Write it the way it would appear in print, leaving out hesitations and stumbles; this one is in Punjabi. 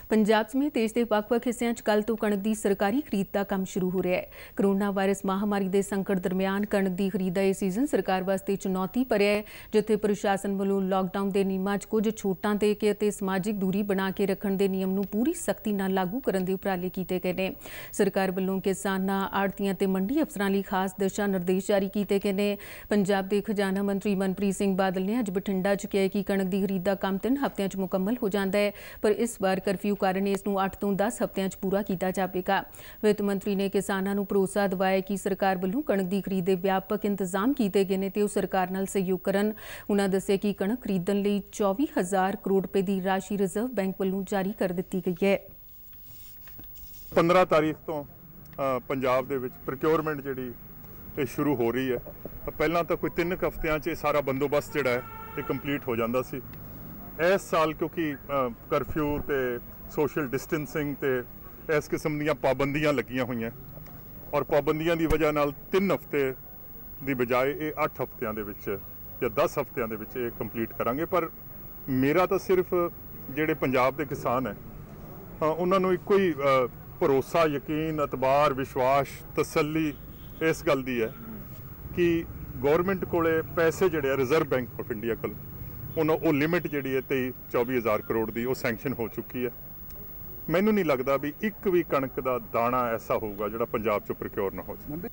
पंजाब समेत देश के ਵੱਖ-ਵੱਖ ਹਿੱਸਿਆਂ 'ਚ ਕੱਲ੍ਹ ਤੋਂ ਕਣਕ ਦੀ ਸਰਕਾਰੀ ਖਰੀਦ ਦਾ ਕੰਮ ਸ਼ੁਰੂ ਹੋ ਰਿਹਾ ਹੈ। ਕਰੋਨਾ ਵਾਇਰਸ ਮਹਾਮਾਰੀ ਦੇ ਸੰਕਟ ਦਰਮਿਆਨ ਕਣਕ ਦੀ ਖਰੀਦ ਦਾ ਇਹ ਸੀਜ਼ਨ ਸਰਕਾਰ ਵਾਸਤੇ ਚੁਣੌਤੀ ਭਰਿਆ ਹੈ, ਜਿੱਥੇ ਪ੍ਰਸ਼ਾਸਨ ਵੱਲੋਂ ਲਾਕਡਾਊਨ ਦੇ ਨਿਯਮਾਂ 'ਚ ਕੁਝ ਛੋਟਾਂ ਦੇ ਕੇ ਅਤੇ ਸਮਾਜਿਕ ਦੂਰੀ ਬਣਾ ਕੇ ਰੱਖਣ ਦੇ ਨਿਯਮ ਨੂੰ ਪੂਰੀ ਸਖਤੀ ਨਾਲ ਲਾਗੂ ਕਰਨ ਦੇ ਉਪਰਾਲੇ ਕੀਤੇ ਗਏ ਨੇ। ਸਰਕਾਰ ਵੱਲੋਂ ਕਿਸਾਨਾਂ, ਆੜ੍ਹਤੀਆਂ ਤੇ ਮੰਡੀ ਅਫਸਰਾਂ ਲਈ ਖਾਸ ਦਿਸ਼ਾ ਨਿਰਦੇਸ਼ ਜਾਰੀ ਕੀਤੇ ਗਏ ਨੇ। ਪੰਜਾਬ ਦੇ ਖਜ਼ਾਨਾ ਮੰਤਰੀ ਮਨਪ੍ਰੀਤ ਸਿੰਘ ਬਾਦਲ ਨੇ ਅੱਜ ਬਠਿੰਡਾ 'ਚ ਕਿਹਾ ਕਿ ਕਣਕ ਦੀ ਖਰੀਦ ਦਾ ਕੰਮ 3 ਹਫ਼ਤਿਆਂ 'ਚ ਮੁਕੰਮਲ ਹੋ ਜਾਂਦਾ ਹੈ, ਪਰ ਇਸ ਵਾਰ ਕਰਫਿਊ ਕਾਰਨ ਇਸ ਨੂੰ 8 ਤੋਂ 10 ਹਫ਼ਤਿਆਂ 'ਚ ਪੂਰਾ ਕੀਤਾ ਜਾਵੇਗਾ। ਵਿੱਤ ਮੰਤਰੀ ਨੇ ਕਿਸਾਨਾਂ ਨੂੰ ਭਰੋਸਾ ਦਿਵਾਇਆ ਕਿ ਸਰਕਾਰ ਵੱਲੋਂ ਕਣਕ ਦੀ ਖਰੀਦ ਦੇ ਵਿਆਪਕ ਇੰਤਜ਼ਾਮ ਕੀਤੇ ਗਏ ਨੇ ਤੇ ਉਹ ਸਰਕਾਰ ਨਾਲ ਸਹਿਯੋਗ ਕਰਨ। ਉਨ੍ਹਾਂ ਦੱਸਿਆ ਕਿ ਕਣਕ ਖਰੀਦਣ ਲਈ 24,000 ਕਰੋੜ ਰੁਪਏ ਦੀ ਰਾਸ਼ੀ ਰਿਜ਼ਰਵ ਬੈਂਕ ਵੱਲੋਂ ਜਾਰੀ ਕਰ ਦਿੱਤੀ ਗਈ ਹੈ। 15 ਤਾਰੀਖ ਤੋਂ ਪੰਜਾਬ ਦੇ ਵਿੱਚ ਪ੍ਰੋਕਿਉਰਮੈਂਟ ਜਿਹੜੀ ਇਹ ਸ਼ੁਰੂ ਹੋ ਰਹੀ ਹੈ। ਪਹਿਲਾਂ ਤਾਂ ਕੋਈ 3 ਹਫ਼ਤਿਆਂ 'ਚ ਇਹ ਸਾਰਾ ਬੰਦੋਬਸਤ ਜਿਹੜਾ ਹੈ ਇਹ ਕੰਪਲੀਟ ਹੋ ਜਾਂਦਾ ਸੀ। ਇਸ ਸਾਲ ਕਿਉਂਕਿ ਕਰਫਿਊ ਤੇ ਸੋਸ਼ਲ ਡਿਸਟੈਂਸਿੰਗ ਤੇ ਇਸ ਕਿਸਮ ਦੀਆਂ ਪਾਬੰਦੀਆਂ ਲੱਗੀਆਂ ਹੋਈਆਂ ਔਰ ਪਾਬੰਦੀਆਂ ਦੀ ਵਜ੍ਹਾ ਨਾਲ 3 ਹਫ਼ਤੇ ਦੀ ਬਜਾਏ ਇਹ 8 ਹਫ਼ਤਿਆਂ ਦੇ ਵਿੱਚ ਜਾਂ 10 ਹਫ਼ਤਿਆਂ ਦੇ ਵਿੱਚ ਇਹ ਕੰਪਲੀਟ ਕਰਾਂਗੇ। ਪਰ ਮੇਰਾ ਤਾਂ ਸਿਰਫ ਜਿਹੜੇ ਪੰਜਾਬ ਦੇ ਕਿਸਾਨ ਹੈ ਉਹਨਾਂ ਨੂੰ ਇੱਕੋ ਹੀ ਭਰੋਸਾ, ਯਕੀਨ, ਇਤਬਾਰ, ਵਿਸ਼ਵਾਸ, ਤਸੱਲੀ ਇਸ ਗੱਲ ਦੀ ਹੈ ਕਿ ਗੌਰਮੈਂਟ ਕੋਲੇ ਪੈਸੇ ਜਿਹੜੇ ਆ ਰਿਜ਼ਰਵ ਬੈਂਕ ਆਫ ਇੰਡੀਆ ਕੋਲ ਉਹ ਲਿਮਿਟ ਜਿਹੜੀ ਹੈ 23-24,000 ਕਰੋੜ ਦੀ ਉਹ ਸੈਂਕਸ਼ਨ ਹੋ ਚੁੱਕੀ ਹੈ। ਮੈਨੂੰ ਨਹੀਂ ਲੱਗਦਾ ਵੀ ਇੱਕ ਵੀ ਕਣਕ ਦਾ ਦਾਣਾ ਐਸਾ ਹੋਊਗਾ ਜਿਹੜਾ ਪੰਜਾਬ 'ਚੋਂ ਪ੍ਰੋਕਿਉਰ ਨਾ ਹੋ ਜਾਵੇ।